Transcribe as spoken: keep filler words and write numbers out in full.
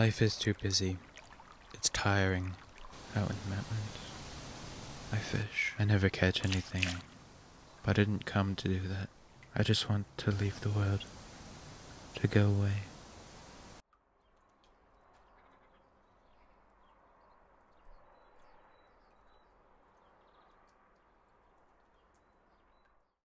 Life is too busy. It's tiring. Out in the mountains. I fish. I never catch anything. But I didn't come to do that. I just want to leave the world. To go away.